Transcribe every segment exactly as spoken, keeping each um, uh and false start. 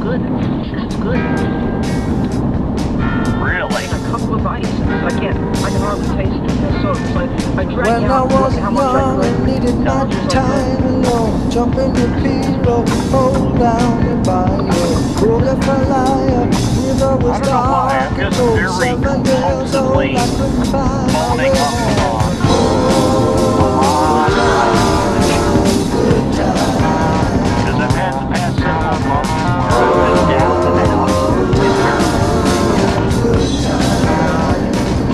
good. That's good. Really? A cup of ice. I can't. I can hardly taste it. So it's like I drank When I out was how much I young could. and needed not time alone, jump in the pillow, hold down your fire, pull your fire. River was I don't know why, dark I'm and just cold. very Seven years old, compulsively I couldn't find my phoning way up home. on a lot of nights. Good time. Because I've had the past several months where I've been down and out in Paris. Good time.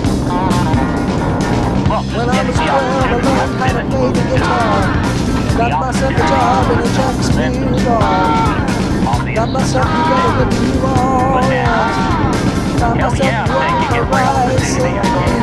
Well, just When I getting was the twelve, I opportunity. learned I've how been to in play the movies. guitar. The Got myself a opportunity job in a to Shakespeare present bar. themselves. Got myself together with New But Orleans. now, Found hell myself yeah, I'm working taking for every rice opportunity I and can.